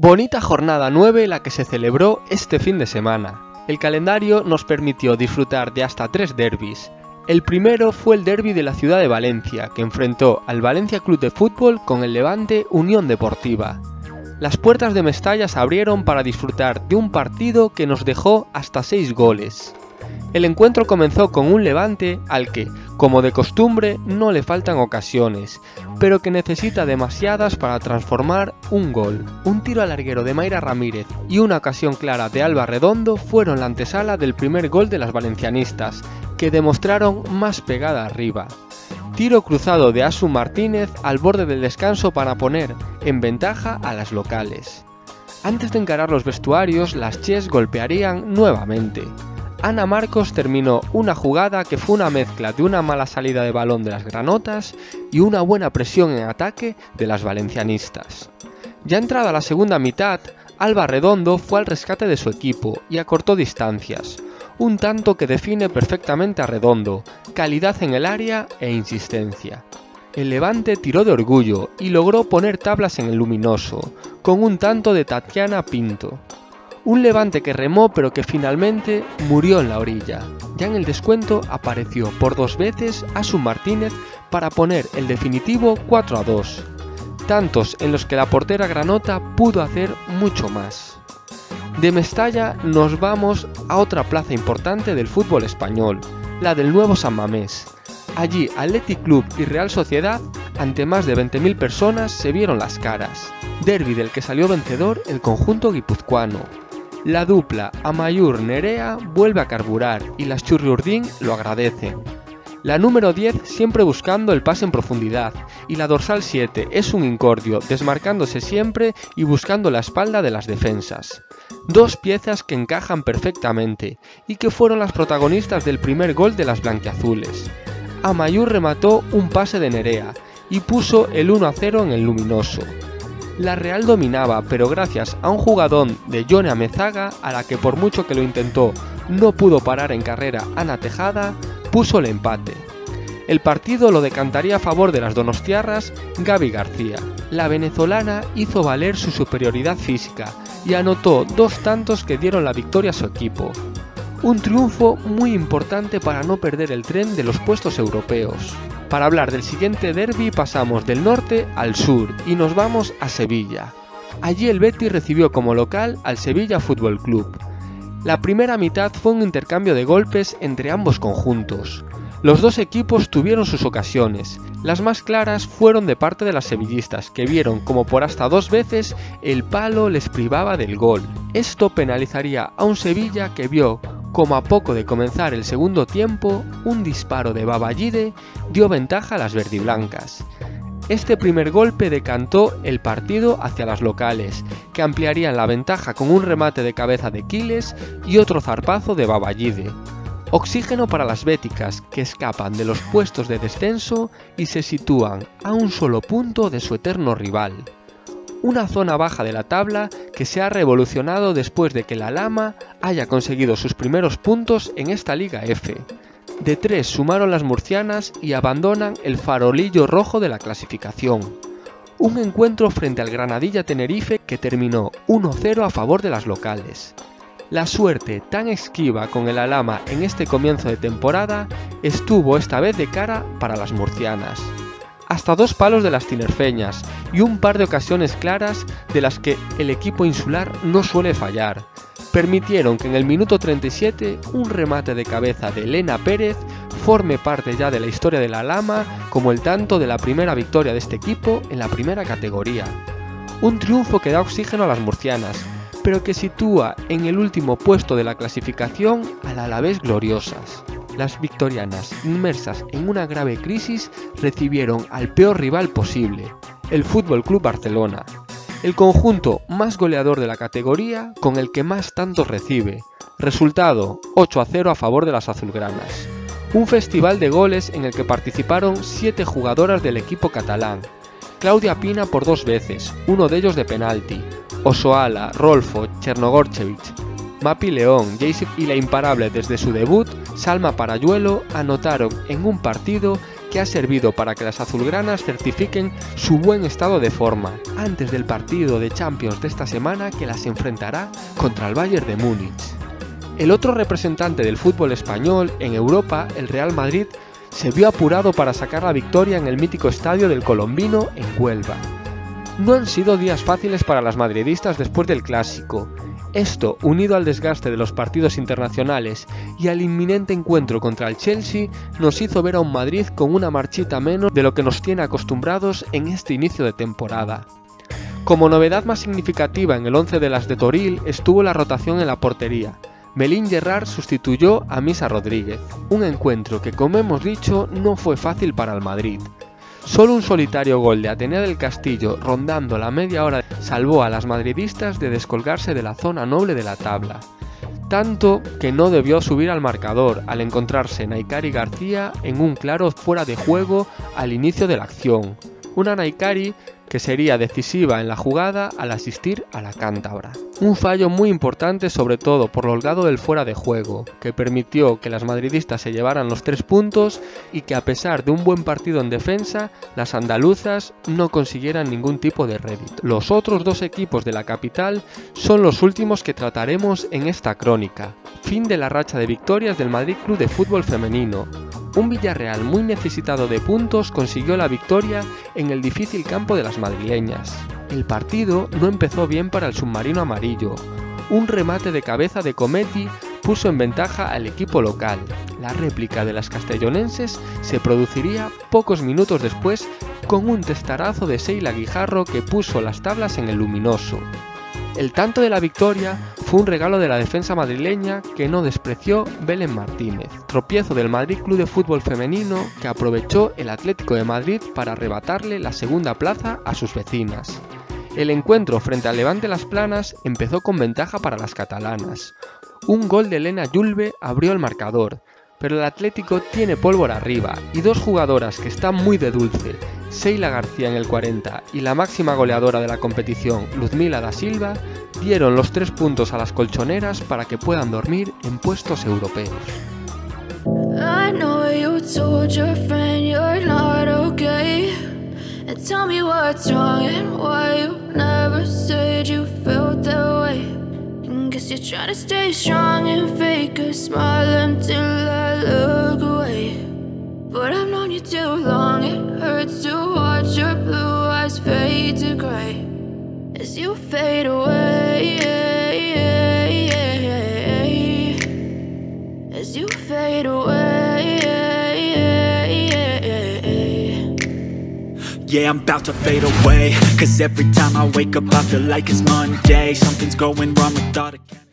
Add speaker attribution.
Speaker 1: Bonita jornada 9 la que se celebró este fin de semana. El calendario nos permitió disfrutar de hasta 3 derbis. El primero fue el derbi de la ciudad de Valencia, que enfrentó al Valencia Club de Fútbol con el Levante Unión Deportiva. Las puertas de Mestalla se abrieron para disfrutar de un partido que nos dejó hasta 6 goles. El encuentro comenzó con un Levante al que, como de costumbre, no le faltan ocasiones, pero que necesita demasiadas para transformar un gol. Un tiro al larguero de Mayra Ramírez y una ocasión clara de Alba Redondo fueron la antesala del primer gol de las valencianistas, que demostraron más pegada arriba. Tiro cruzado de Asu Martínez al borde del descanso para poner en ventaja a las locales. Antes de encarar los vestuarios, las Ches golpearían nuevamente. Ana Marcos terminó una jugada que fue una mezcla de una mala salida de balón de las granotas y una buena presión en ataque de las valencianistas. Ya entrada la segunda mitad, Alba Redondo fue al rescate de su equipo y acortó distancias, un tanto que define perfectamente a Redondo, calidad en el área e insistencia. El Levante tiró de orgullo y logró poner tablas en el luminoso, con un tanto de Tatiana Pinto. Un Levante que remó pero que finalmente murió en la orilla. Ya en el descuento apareció por 2 veces Asu Martínez para poner el definitivo 4-2. Tantos en los que la portera granota pudo hacer mucho más. De Mestalla nos vamos a otra plaza importante del fútbol español, la del Nuevo San Mamés. Allí Athletic Club y Real Sociedad, ante más de 20.000 personas, se vieron las caras. Derbi del que salió vencedor el conjunto guipuzcoano. La dupla Amaiur-Nerea vuelve a carburar y las Churriurdín lo agradecen. La número 10 siempre buscando el pase en profundidad y la dorsal 7 es un incordio, desmarcándose siempre y buscando la espalda de las defensas. 2 piezas que encajan perfectamente y que fueron las protagonistas del primer gol de las blanquiazules. Amaiur remató un pase de Nerea y puso el 1-0 en el luminoso. La Real dominaba, pero gracias a un jugadón de Yone Amezaga, a la que por mucho que lo intentó no pudo parar en carrera Ana Tejada, puso el empate. El partido lo decantaría a favor de las donostiarras Gaby García. La venezolana hizo valer su superioridad física y anotó 2 tantos que dieron la victoria a su equipo. Un triunfo muy importante para no perder el tren de los puestos europeos. Para hablar del siguiente derbi pasamos del norte al sur y nos vamos a Sevilla. Allí el Betis recibió como local al Sevilla Fútbol Club. La primera mitad fue un intercambio de golpes entre ambos conjuntos. Los dos equipos tuvieron sus ocasiones. Las más claras fueron de parte de las sevillistas, que vieron como por hasta 2 veces el palo les privaba del gol. Esto penalizaría a un Sevilla que vio como a poco de comenzar el segundo tiempo, un disparo de Baballide dio ventaja a las verdiblancas. Este primer golpe decantó el partido hacia las locales, que ampliarían la ventaja con un remate de cabeza de Quiles y otro zarpazo de Baballide. Oxígeno para las béticas, que escapan de los puestos de descenso y se sitúan a un solo punto de su eterno rival. Una zona baja de la tabla que se ha revolucionado después de que la Lama haya conseguido sus primeros puntos en esta Liga F. De 3 sumaron las murcianas y abandonan el farolillo rojo de la clasificación. Un encuentro frente al Granadilla Tenerife que terminó 1-0 a favor de las locales. La suerte tan esquiva con el Alhama en este comienzo de temporada estuvo esta vez de cara para las murcianas. Hasta 2 palos de las tinerfeñas y un par de ocasiones claras de las que el equipo insular no suele fallar, permitieron que en el minuto 37 un remate de cabeza de Elena Pérez forme parte ya de la historia de la Lama como el tanto de la primera victoria de este equipo en la primera categoría. Un triunfo que da oxígeno a las murcianas, pero que sitúa en el último puesto de la clasificación al Alavés Gloriosas. Las victorianas, inmersas en una grave crisis, recibieron al peor rival posible, el Fútbol Club Barcelona, el conjunto más goleador de la categoría con el que más tantos recibe. Resultado 8-0 a favor de las azulgranas. Un festival de goles en el que participaron 7 jugadoras del equipo catalán. Claudia Pina por 2 veces, uno de ellos de penalti. Osoala, Rolfo, Chernogorchevich, Mapi León, Jaycee y la imparable desde su debut, Salma Parayuelo, anotaron en un partido que ha servido para que las azulgranas certifiquen su buen estado de forma antes del partido de Champions de esta semana que las enfrentará contra el Bayern de Múnich. El otro representante del fútbol español en Europa, el Real Madrid, se vio apurado para sacar la victoria en el mítico estadio del Colombino en Huelva. No han sido días fáciles para las madridistas después del clásico. Esto, unido al desgaste de los partidos internacionales y al inminente encuentro contra el Chelsea, nos hizo ver a un Madrid con una marchita menos de lo que nos tiene acostumbrados en este inicio de temporada. Como novedad más significativa en el 11 de las de Toril estuvo la rotación en la portería. Belín Gerrard sustituyó a Misa Rodríguez, un encuentro que, como hemos dicho, no fue fácil para el Madrid. Solo un solitario gol de Atenea del Castillo, rondando la media hora, salvó a las madridistas de descolgarse de la zona noble de la tabla. Tanto que no debió subir al marcador al encontrarse Naikari García en un claro fuera de juego al inicio de la acción. Una Naikari que sería decisiva en la jugada al asistir a la cántabra. Un fallo muy importante, sobre todo por lo holgado del fuera de juego, que permitió que las madridistas se llevaran los 3 puntos y que, a pesar de un buen partido en defensa, las andaluzas no consiguieran ningún tipo de rédito. Los otros 2 equipos de la capital son los últimos que trataremos en esta crónica. Fin de la racha de victorias del Madrid Club de Fútbol Femenino. Un Villarreal muy necesitado de puntos consiguió la victoria en el difícil campo de las madrileñas. El partido no empezó bien para el submarino amarillo. Un remate de cabeza de Cometti puso en ventaja al equipo local. La réplica de las castellonenses se produciría pocos minutos después con un testarazo de Sheila Guijarro que puso las tablas en el luminoso. El tanto de la victoria fue un regalo de la defensa madrileña que no despreció Belén Martínez. Tropiezo del Madrid Club de Fútbol Femenino que aprovechó el Atlético de Madrid para arrebatarle la segunda plaza a sus vecinas. El encuentro frente al Levante Las Planas empezó con ventaja para las catalanas. Un gol de Elena Yulbe abrió el marcador, pero el Atlético tiene pólvora arriba y 2 jugadoras que están muy de dulce, Sheila García en el 40 y la máxima goleadora de la competición, Luzmila da Silva, dieron los 3 puntos a las colchoneras para que puedan dormir en puestos europeos.
Speaker 2: Guess you're trying to stay strong and fake a smile until I look away. But I've known you too long, it hurts to watch your blue eyes fade to grey as you fade away, as you fade away.
Speaker 3: Yeah, I'm about to fade away, 'cause every time I wake up I feel like it's Monday. Something's going wrong with all the